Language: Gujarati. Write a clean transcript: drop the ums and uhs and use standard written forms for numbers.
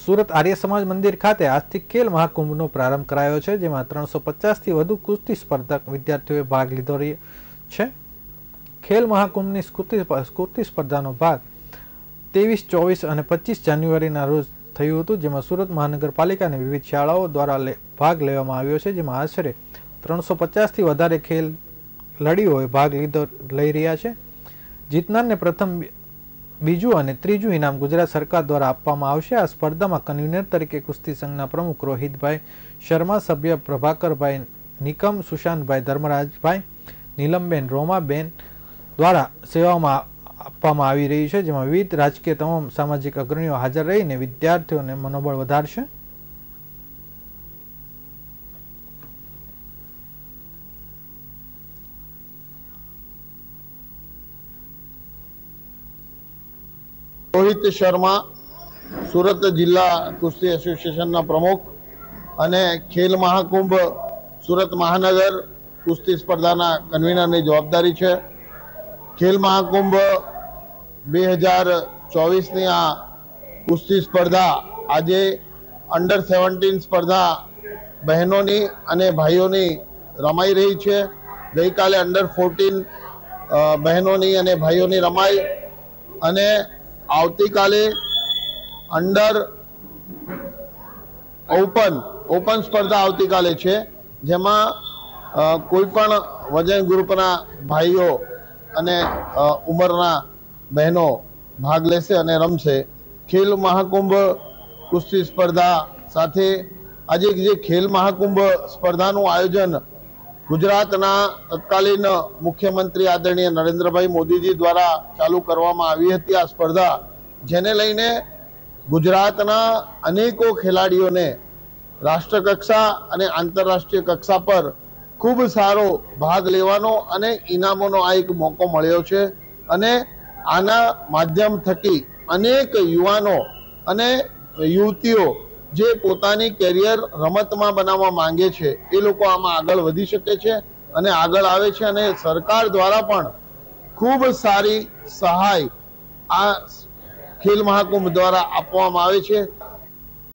સુરત આર્ય સમાજ મંદિર ખાતે આજથી ખેલ મહાકુંભનો પ્રારંભ કરાયો છે, જેમાં 350થી વધુ કુસ્તી સ્પર્ધક વિદ્યાર્થીઓએ ભાગ લીધો છે। ખેલ મહાકુંભની કુસ્તી સ્પર્ધાનો ભાગ 23, 24 અને 25 જાન્યુઆરીના રોજ થયું હતું, જેમાં સુરત મહાનગરપાલિકાની વિવિધ શાળાઓ દ્વારા ભાગ લેવામાં આવ્યો છે, જેમાં આશરે 350થી વધારે ખેલાડીઓએ ભાગ લઈ રહ્યા છે। જીતનારને પ્રથમ, બીજું અને ત્રીજું ઇનામ ગુજરાત સરકાર દ્વારા આપવામાં આવશે। આ સ્પર્ધામાં કન્વીનર તરીકે કુસ્તી સંઘના પ્રમુખ રોહિતભાઈ શર્મા, સભ્ય પ્રભાકરભાઈ નિકમ, સુશાંતભાઈ ધર્મરાજભાઈ, નીલમબેન રોમાબેન દ્વારા સેવામાં આપવામાં આવી રહી છે, જેમાં વિવિધ રાજકીય તમામ સામાજિક અગ્રણીઓ હાજર રહીને વિદ્યાર્થીઓને મનોબળ વધારશે। રોહિત શર્મા, સુરત જિલ્લા કુસ્તી એસોસિએશનના પ્રમુખ અને ખેલ મહાકુંભ સુરત મહાનગર કુસ્તી સ્પર્ધાના કન્વીનરની જવાબદારી છે। ખેલ મહાકુંભ 2024ની આ કુસ્તી સ્પર્ધા આજે અંડર 17 સ્પર્ધા બહેનોની અને ભાઈઓની રમાઈ રહી છે। ગઈકાલે અંડર 14 બહેનોની અને ભાઈઓની રમાઈ અને આવતીકાલે અંડર ઓપન સ્પર્ધા આવતીકાલે છે, જેમાં કોઈ પણ વજન ગ્રુપના ભાઈઓ અને ઉંમરના બહેનો ભાગ લેશે અને રમશે। ખેલ મહાકુંભ કુસ્તી સ્પર્ધા સાથે આજે જે ખેલ મહાકુંભ સ્પર્ધાનું આયોજન ગુજરાતના તત્કાલીન મુખ્યમંત્રી આદરણીય નરેન્દ્રભાઈ મોદીજી દ્વારા ચાલુ કરવામાં આવી હતી। આ સ્પર્ધા જેને લઈને ગુજરાતના અનેકો ખેલાડીઓને રાષ્ટ્રકક્ષા અને આંતરરાષ્ટ્રીય કક્ષા પર ખૂબ સારો ભાગ લેવાનો અને ઇનામોનો આ એક મોકો મળ્યો છે અને આના માધ્યમ થકી અનેક યુવાનો અને યુવતીઓ જે પોતાની કેરિયર રમતમાં બનાવવા માંગે છે એ લોકો આમાં આગળ વધી શકે છે અને આગળ આવે છે અને સરકાર દ્વારા પણ ખૂબ સારી સહાય આ ખેલ મહાકુંભ દ્વારા આપવામાં આવે છે।